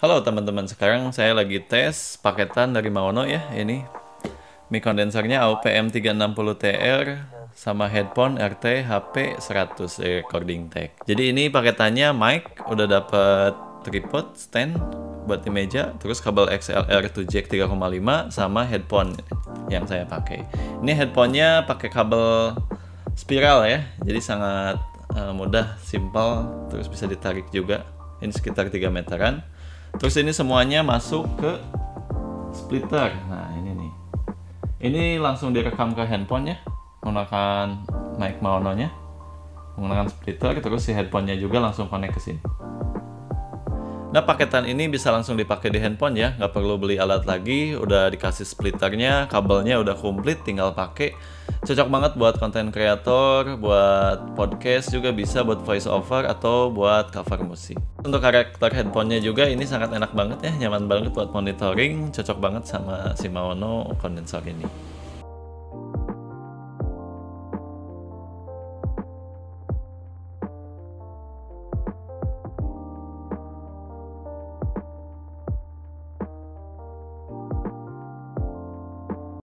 Halo teman-teman, sekarang saya lagi tes paketan dari Maono ya. Ini mic kondensernya AUP-M360TR sama headphone RT HP 100 recording tech. Jadi ini paketannya mic, udah dapet tripod, stand buat di meja, terus kabel XLR to jack 3,5 sama headphone yang saya pakai. Ini headphonenya pakai kabel spiral ya, jadi sangat mudah, simple, terus bisa ditarik juga. Ini sekitar 3 meteran. Terus ini semuanya masuk ke splitter. Nah ini nih. Ini langsung direkam ke handphone ya, menggunakan mic Maono-nya, menggunakan splitter. Terus si headphone-nya juga langsung connect ke sini. Nah paketan ini bisa langsung dipakai di handphone ya, nggak perlu beli alat lagi. Udah dikasih splitternya, kabelnya udah komplit, tinggal pakai. Cocok banget buat konten kreator, buat podcast juga bisa, buat voice over atau buat cover musik. Untuk karakter headphone-nya juga ini sangat enak banget ya, nyaman banget buat monitoring, cocok banget sama si Maono kondensor ini.